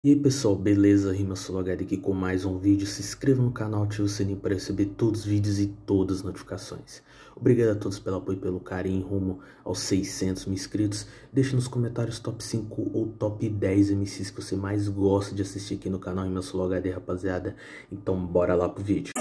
E aí pessoal, beleza? RimaSoloHD aqui com mais um vídeo. Se inscreva no canal, ative o sininho para receber todos os vídeos e todas as notificações. Obrigado a todos pelo apoio e pelo carinho rumo aos 600 mil inscritos. Deixe nos comentários top 5 ou top 10 MCs que você mais gosta de assistir aqui no canal RimaSoloHD, rapaziada. Então bora lá pro vídeo.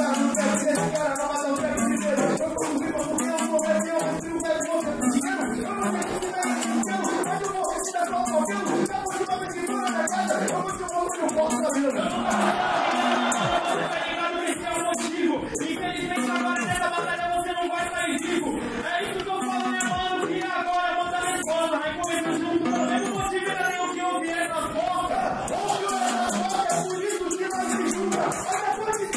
Infelizmente agora nessa batalha você não vai sair vivo. É isso que eu falo, né, mano? Que agora a batalha é foda. Vai começar junto. Eu não consigo ainda nem o que ouvir essa foda. Ouve essa foda, é por isso que nós se junta. Mas depois de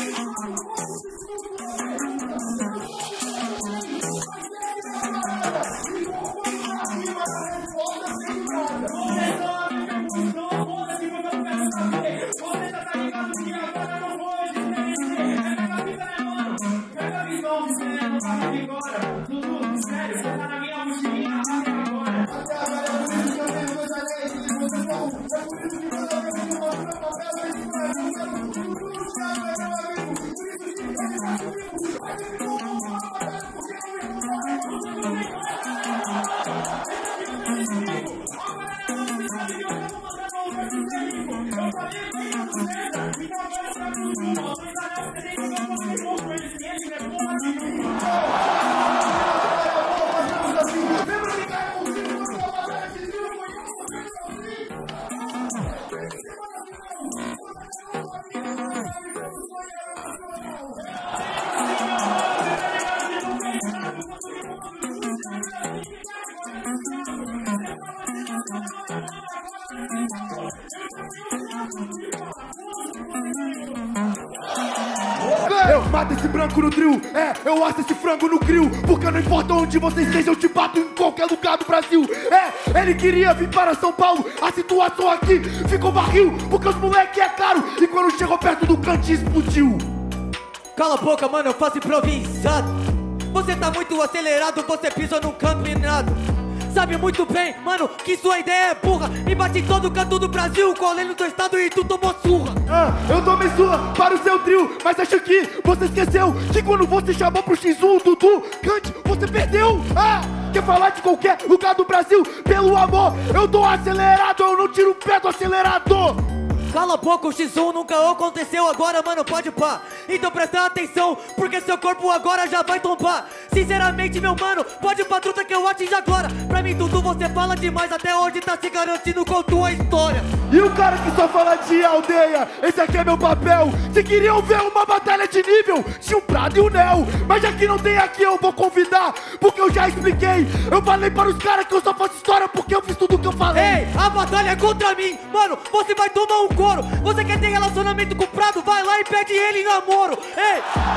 eu mato esse branco no trio, eu asso esse frango no grill. Porque não importa onde você esteja, eu te bato em qualquer lugar do Brasil. Ele queria vir para São Paulo, a situação aqui ficou barril. Porque os moleque é caro, e quando chegou perto do cantinho explodiu. Cala a boca, mano, eu faço improvisado. Você tá muito acelerado, você pisa no canto minado. Sabe muito bem, mano, que sua ideia é burra. Me bate em todo canto do Brasil, colei no teu estado e tu tomou surra. Eu tomei surra para o seu trio, mas acho que você esqueceu que quando você chamou pro X1, Dudu, Cante, você perdeu. Quer falar de qualquer lugar do Brasil? Pelo amor, eu tô acelerado, eu não tiro o pé do acelerador. Cala a boca, o X1 nunca aconteceu agora, mano, pode pá. Então presta atenção, porque seu corpo agora já vai tombar. Sinceramente, meu mano, pode pra truta que eu atinjo agora. Pra mim, Dudu, você fala demais, até hoje tá se garantindo com tua história. E o cara que só fala de aldeia, esse aqui é meu papel. Se queriam ver uma batalha de nível, tinha o Prado e o Nel. Mas já que não tem aqui, eu vou convidar, porque eu já expliquei. Eu falei para os caras que eu só faço história porque eu fiz tudo que eu falei. Ei, a batalha é contra mim, mano, você vai tomar um couro. Você quer ter relacionamento com o Prado? Vai lá e pede ele em namoro. Ei,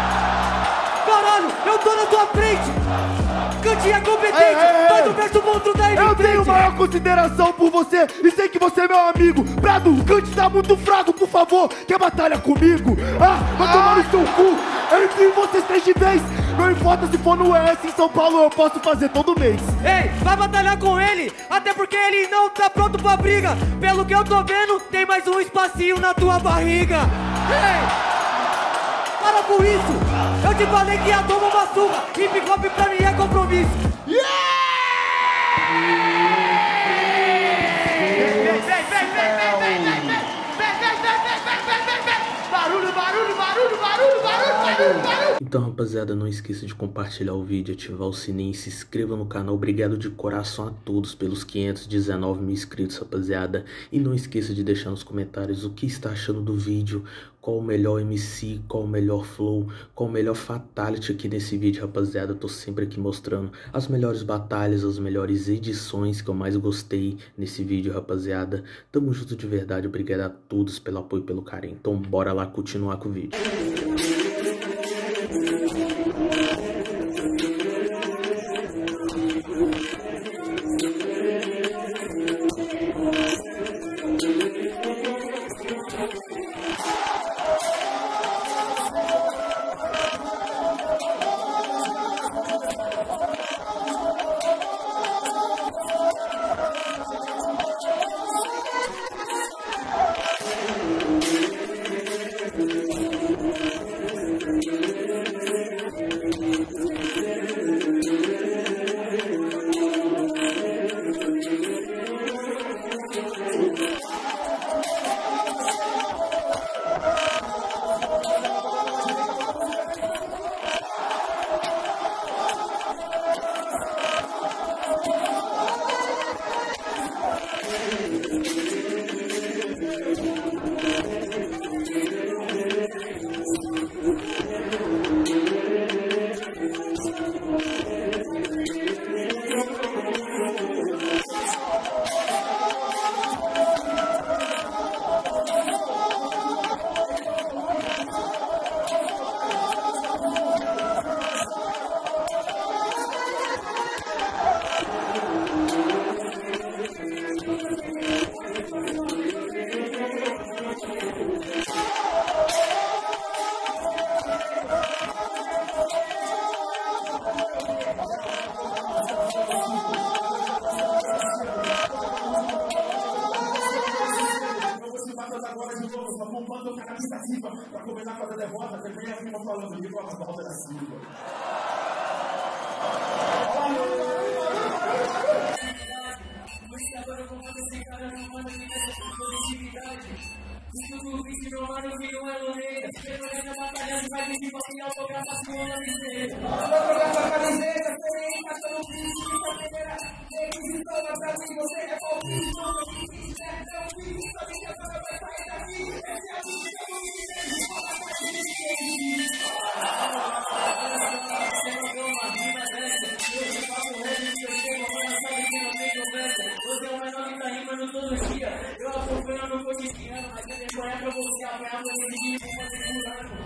caralho, eu tô na tua frente. Cantinha competente, faz o verso monstro daí. Eu tenho maior consideração por você e sei que você é meu amigo. Prado, Cante tá muito fraco, por favor, quer batalha comigo? Vai tomar no seu cu, eu enfio vocês 3 de vez. Não importa se for no ES, em São Paulo eu posso fazer todo mês. Ei, vai batalhar com ele, até porque ele não tá pronto pra briga. Pelo que eu tô vendo, tem mais um espacinho na tua barriga. Ei, para com isso, eu te falei que ia tomar uma surra. Hip hop pra mim é compromisso. Então rapaziada, não esqueça de compartilhar o vídeo, ativar o sininho, se inscreva no canal. Obrigado de coração a todos pelos 519 mil inscritos, rapaziada. E não esqueça de deixar nos comentários o que está achando do vídeo, qual o melhor MC, qual o melhor flow, qual o melhor fatality aqui nesse vídeo, rapaziada. Eu tô sempre aqui mostrando as melhores batalhas, as melhores edições que eu mais gostei nesse vídeo, rapaziada. Tamo junto de verdade, obrigado a todos pelo apoio e pelo carinho. Então bora lá continuar com o vídeo. derrotas agora de novo, só poupando o cara da Silva pra começar a fazer derrota, você vem a rima falando de Nicolas Balda da Silva. Agora eu vou fazer esse cara não manda me dessa positividade. Se tudo vice, meu mano, que não é loneira. Pelo essa batalha, vai vir de volta e autografa se uma camiseta. Autografa a camiseta, você nem encaixa no bicho. Essa primeira vez que toma pra mim, você é palpite. Não tô aqui, é o fim, sabe que a sua vai sair daqui. Essa é a vida que eu vou me ver. Fala pra gente, você não deu uma vida dessa. Hoje eu faço rap, que eu chego, mas sabe que não tem conversa. Você é o menor que tá rimando todo dia. Eu acompanho no cotidiano, mas eu decorei pra você apanhar pra ele e vou fazer curando.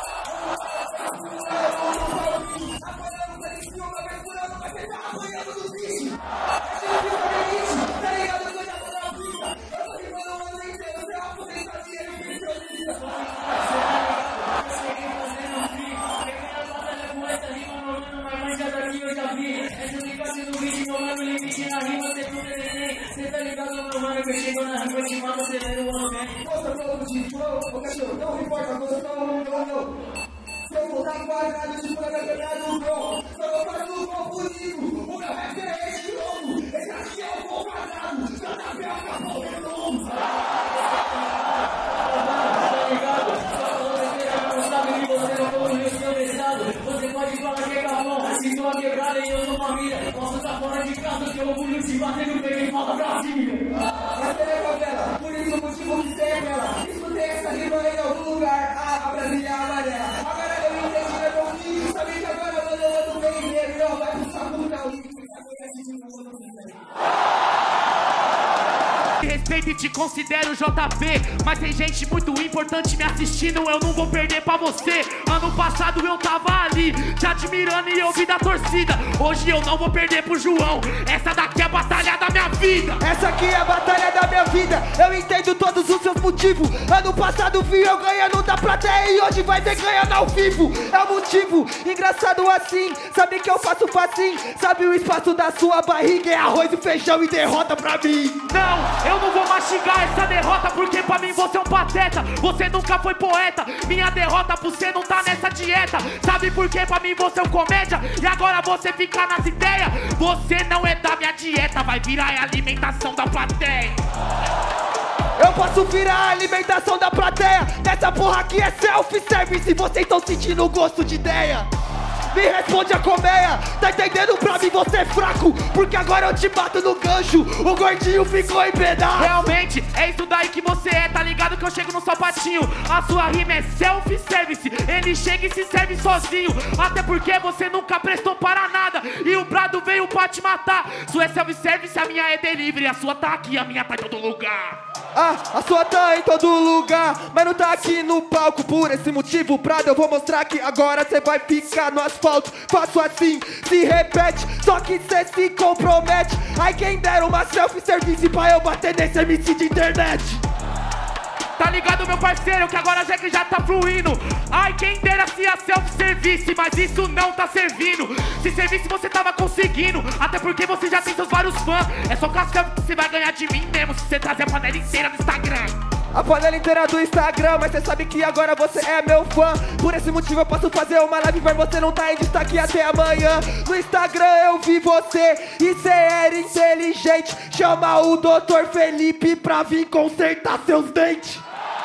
Apanhando pra esse filme, mas curando, mas você tá apanhando do bicho. Tá ligado? Eu tô já falando a vida. Eu tô rimando o ano inteiro, você é uma aposentadoria de pensionista. Eu cheguei fazendo frio. Primeira batalha com essa rima, meu mano, mas manja daqui eu já vi. Essa ligação no vídeo, meu mano, limite na rima, você tudo neném. Cê tá ligado, meu mano, que eu chego na rima de mata, acelera o ano, né? Você falou de flow, ô cachorro, não importa, você falou não. Se eu voltar quadrado, de fora vai ganhar no gol. Só não faz no gol bonito, o meu rap é esse novo. Esse aqui é o gol quadrado, já tá bem, acabou, redondo. Tá ligado? Só falou besteira, não sabe que você não concluiu seu mestrado. Você pode falar que é capão, se sua quebrada e eu sou família. Posso estar fora de casa, que eu orgulho de bater no peito e falta Brasília. Essa é a favela, por isso o motivo que você é bela. Escutei essa rima em algum lugar, a Brasília é amarela. Agora eu entendi, meu filho, sabe que agora eu ando bem inteiro. Não, vai pro saco do Cauê, que sabe que a gente não anda bem. Respeito e te considero JP, mas tem gente muito importante me assistindo, eu não vou perder pra você. Ano passado eu tava ali, te admirando e ouvindo a torcida. Hoje eu não vou perder pro João, essa daqui é a batalha da minha vida. Essa aqui é a batalha da minha vida, eu entendo todos os seus motivos. Ano passado vi eu ganhando da plateia e hoje vai ver ganhando ao vivo. É o motivo, engraçado assim, sabe que eu faço facinho. Sabe o espaço da sua barriga, é arroz e feijão e derrota pra mim. Não, eu não vou mastigar essa derrota porque pra mim você é um pateta. Você nunca foi poeta, minha derrota por você não tá nessa dieta. Sabe por que pra mim você é um comédia e agora você fica nas ideias? Você não é da minha dieta, vai virar a alimentação da plateia. Eu posso virar a alimentação da plateia. Nessa porra aqui é self-service e vocês estão sentindo o gosto de ideia. Me responde a colmeia, tá entendendo? Pra mim você é fraco, porque agora eu te bato no gancho. O gordinho ficou em pedaço. Realmente, é isso daí que você é, tá ligado que eu chego no sapatinho. A sua rima é self-service, ele chega e se serve sozinho. Até porque você nunca prestou para nada e o brado veio pra te matar. Sua é self-service, a minha é delivery. A sua tá aqui, a minha tá em todo lugar. Ah, a sua tá em todo lugar, mas não tá aqui no palco. Por esse motivo, Prado, eu vou mostrar que agora cê vai ficar no asfalto. Faço assim, se repete, só que cê se compromete. Ai, quem dera uma self-service pra eu bater nesse MC de internet. Tá ligado, meu parceiro, que agora já que já tá fluindo. Ai, quem dera se a self-service, mas isso não tá servindo. Se servisse você tava conseguindo, até porque você já tem seus vários fãs. É só com a selfie que você vai ganhar de mim mesmo, se você trazer a panela inteira no Instagram. A panela inteira do Instagram, mas cê sabe que agora você é meu fã. Por esse motivo eu posso fazer uma live, mas você não tá em destaque até amanhã. No Instagram eu vi você e cê era inteligente. Chama o Dr. Felipe pra vir consertar seus dentes.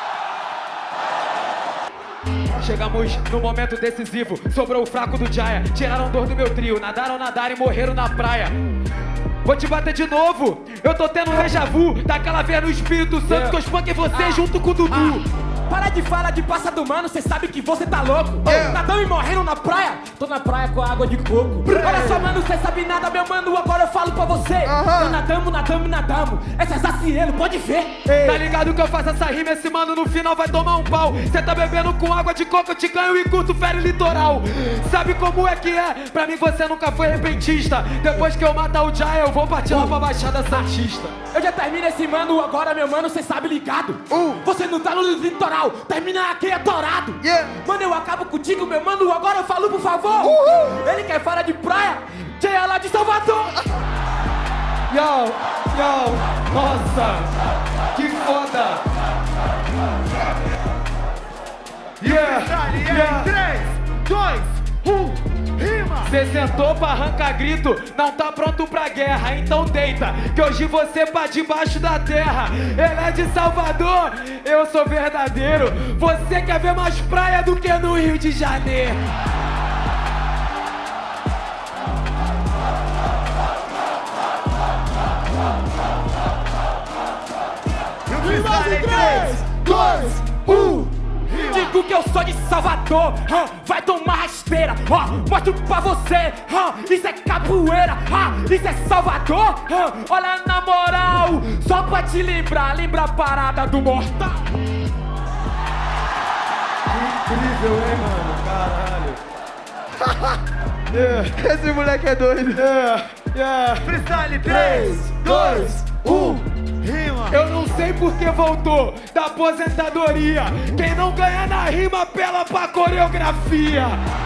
Chegamos no momento decisivo, sobrou o fraco do Jaya. Tiraram dor do meu trio, nadaram e morreram na praia. Vou te bater de novo, eu tô tendo um déjà vu daquela veia no Espírito Santo que eu espanquei você junto com o Dudu. Para de falar de passa do mano, cê sabe que você tá louco. Nadando e morrendo na praia, tô na praia com água de coco. Olha só, mano, cê sabe nada, meu mano, agora eu falo pra você. Nós nadamos, essa é Zacielo, pode ver. Tá ligado que eu faço essa rima, esse mano no final vai tomar um pau. Cê tá bebendo com água de coco, eu te ganho e curto fere litoral. Sabe como é que é? Pra mim você nunca foi repentista. Depois que eu matar o Jaya, eu vou partir lá pra Baixada Santista. Eu já termino esse mano, agora meu mano, cê sabe ligado. Você não tá no litoral, termina aqui atorado. Mano, eu acabo contigo, meu mano, agora eu falo por favor. Ele quer falar de praia, Jaya lá de Salvador. Yo, nossa, que foda. Yeah. 3, 2, 1, rima! Cê sentou pra arrancar grito, não tá pronto pra guerra, então deita, que hoje você pra debaixo da terra. Ele é de Salvador, eu sou verdadeiro. Você quer ver mais praia do que no Rio de Janeiro? Freestyle 3, 2, 1. Digo que eu sou de Salvador, vai tomar rasteira, mostro pra você, isso é capoeira, isso é Salvador, olha na moral, só pra te lembra a parada do mortal. Incrível, hein, mano? Caralho. Esse moleque é doido. Freestyle 3, 2, 1. Rima. Eu não sei por que voltou da aposentadoria. Quem não ganha na rima apela pra coreografia.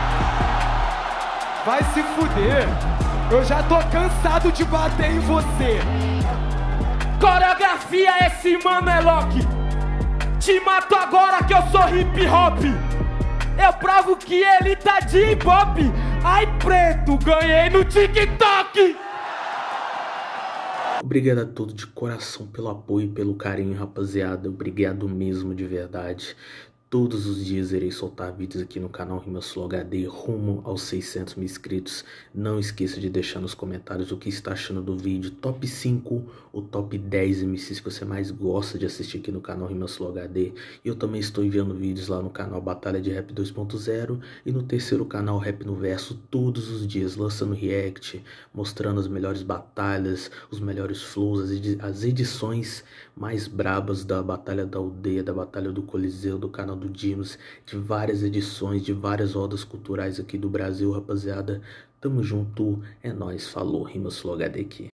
Vai se fuder. Eu já tô cansado de bater em você. Coreografia, esse mano é Loki. Te mato agora que eu sou hip hop. Eu provo que ele tá de hip hop. Ai preto, ganhei no TikTok. Obrigado a todos de coração pelo apoio e pelo carinho, rapaziada. Obrigado mesmo, de verdade. Todos os dias irei soltar vídeos aqui no canal Rimas Flow HD rumo aos 600 mil inscritos. Não esqueça de deixar nos comentários o que está achando do vídeo. Top 5 ou top 10 MCs que você mais gosta de assistir aqui no canal Rimas Flow HD. E eu também estou enviando vídeos lá no canal Batalha de Rap 2.0 e no terceiro canal Rap no Verso todos os dias, lançando react, mostrando as melhores batalhas, os melhores flows, as edições mais brabas da Batalha da Aldeia, da Batalha do Coliseu, do canal do Dimas, de várias edições, de várias rodas culturais aqui do Brasil, rapaziada. Tamo junto, é nóis, falou, Rimas Flow HD aqui.